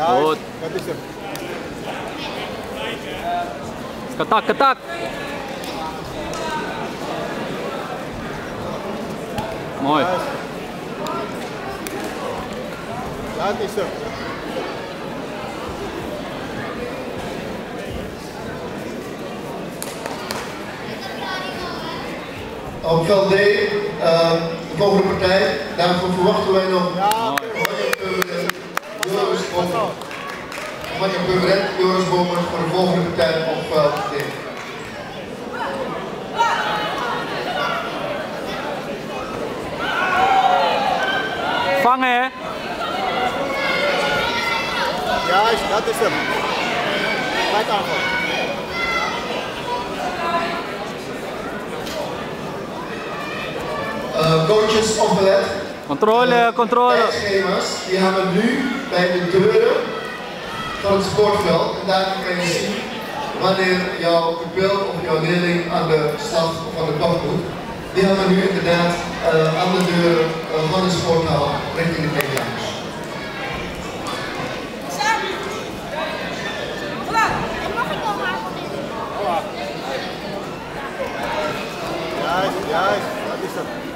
Goed. Dat is hem. Ketak, ketak. Mooi. Dat is hem. Op veld D, de volgende partij, daarvoor verwachten wij nog Manja Purmerend, Joris Bommers voor de volgende partij op veld D. Vangen, hè? Juist, dat is hem. Gelijk aanval. Coaches of ballet. Controle, controle. Tijdschema's, die hangen nu bij de deuren van het sportveld. En daar kan je zien wanneer jouw pupil of jouw leerling aan de slag of aan de kant moet. Die hangen nu inderdaad aan de deuren van de sporthal richting de tegenstanders. Juist, juist, dat is hem.